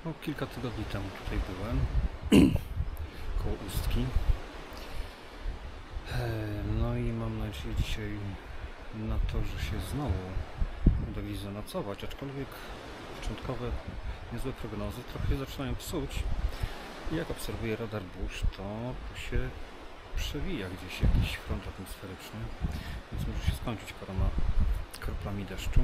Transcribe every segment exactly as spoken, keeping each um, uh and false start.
No, kilka tygodni temu tutaj byłem, koło Ustki. No i mam nadzieję dzisiaj na to, że się znowu uda gdzieś zanocować, aczkolwiek początkowe niezłe prognozy trochę się zaczynają psuć. I jak obserwuję radar burz, to tu się przewija gdzieś jakiś front atmosferyczny, więc może się skończyć paroma kroplami deszczu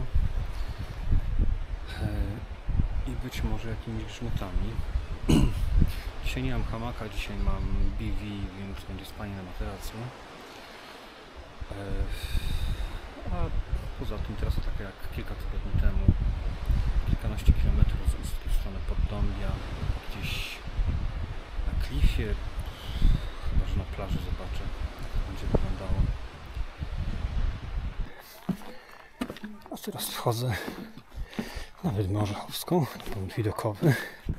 i być może jakimiś grzmotami. Dzisiaj nie mam hamaka, dzisiaj mam B V, więc będzie spanie na materacu. A poza tym teraz tak jak kilka tygodni temu, kilkanaście kilometrów z Ustki w stronę Poddąbia, gdzieś na klifie, chyba że na plaży zobaczę, jak to będzie wyglądało. A teraz wchodzę na Wydmę Orzechowską, punkt widokowy.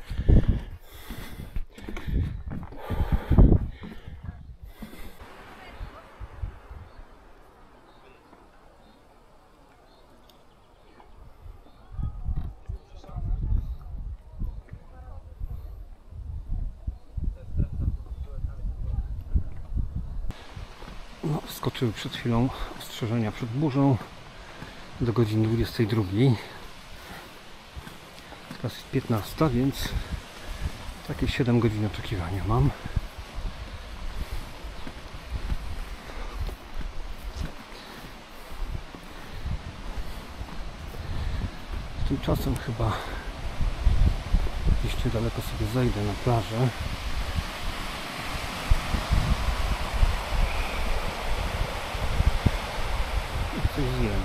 No, wskoczyły przed chwilą ostrzeżenia przed burzą do godziny dwudziestej drugiej. Teraz jest piętnasta, więc takie siedem godzin oczekiwania mam. Tymczasem chyba gdzieś niedaleko sobie zejdę na plażę. I coś zjem.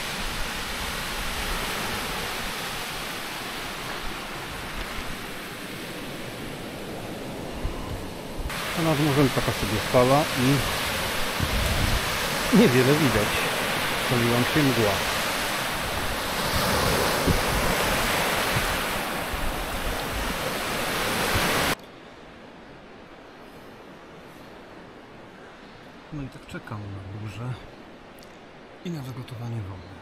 A nad morzem taka sobie fala i niewiele widać. Poliłam się mgła. No i tak czekam na burzę i na wygotowanie wody.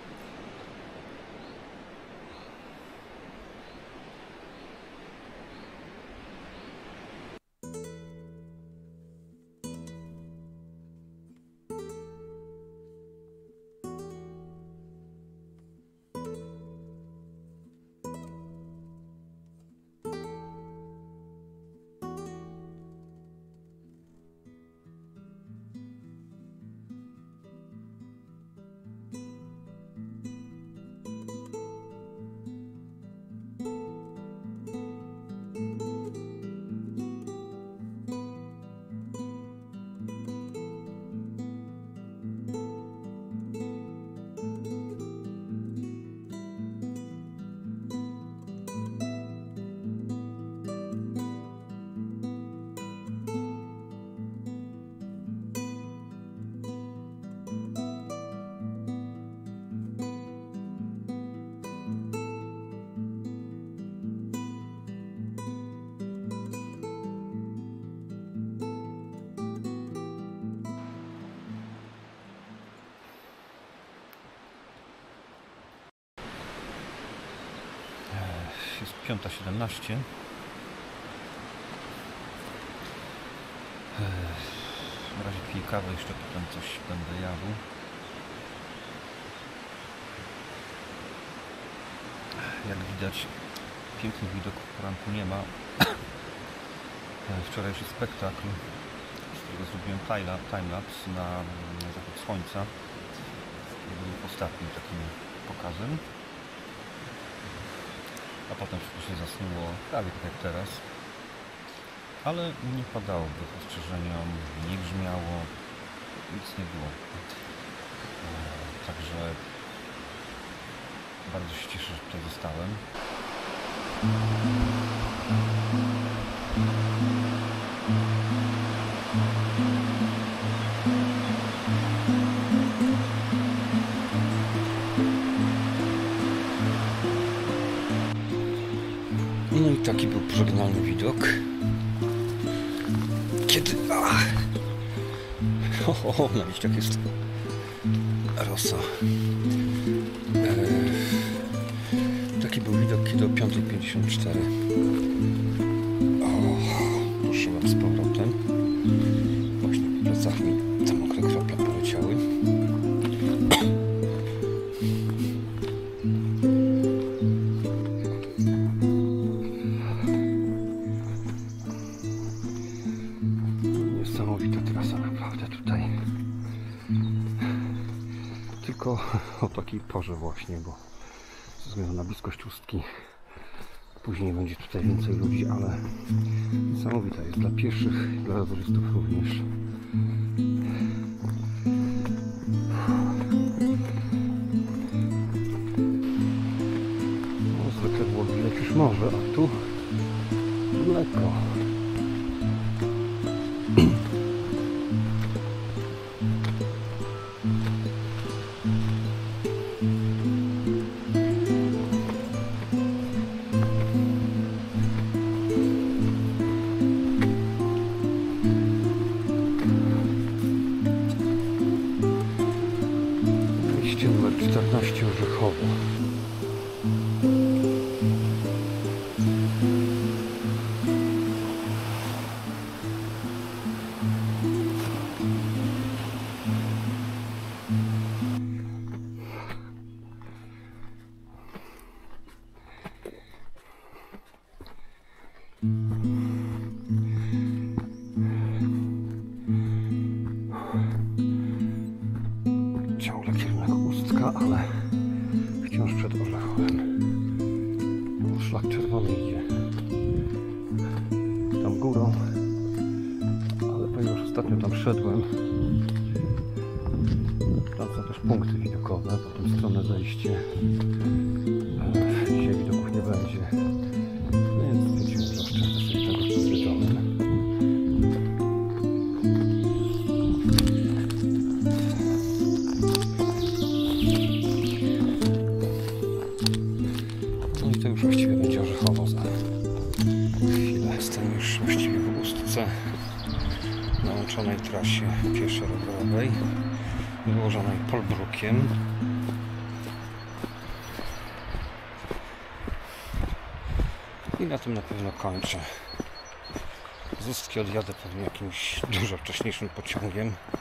Jest piąta siedemnaście. Na razie piję kawę, jeszcze potem coś będę jadł. Jak widać, pięknych widoków poranku nie ma. Wczorajszy spektakl, z którego zrobiłem timelapse na zachód słońca, był ostatnim takim pokazem. A potem wszystko się zasnuło, prawie tak jak teraz. Ale nie padało wbrew ostrzeżeniom, nie grzmiało, nic nie było. Także bardzo się cieszę, że tutaj zostałem. No i taki był pożegnalny widok. Kiedy... Ach. O, o, na liściach jest rosa. Eee, taki był był widok do piątej pięćdziesiąt cztery. O, ruszyłem z powrotem. Właśnie po plecach mi te mokre krople poleciały. Niesamowita trasa naprawdę tutaj. Tylko o takiej porze właśnie, bo ze względu na bliskość Ustki później będzie tutaj więcej ludzi, ale niesamowita jest dla pieszych, dla rowerzystów również. No, zwykle było widać już morze, a tu mleko. Numer czternaście Orzechowo. Ciągle kierunek Ustka, ale wciąż przed Orzechowem. No, szlak czerwony idzie tam górą, ale ponieważ ostatnio tam szedłem, tam są też punkty widokowe, po tą stronę zejście. Dzisiaj widoków nie będzie, więc stwierdziłem, że oszczędzę sobie tego przed wieczorem. To już właściwie będzie Orzechowo za chwilę. Jestem już właściwie w Ustce, na łączonej trasie pieszo-rowerowej, wyłożonej Polbrukiem. I na tym na pewno kończę. Z Ustki odjadę pewnie jakimś dużo wcześniejszym pociągiem.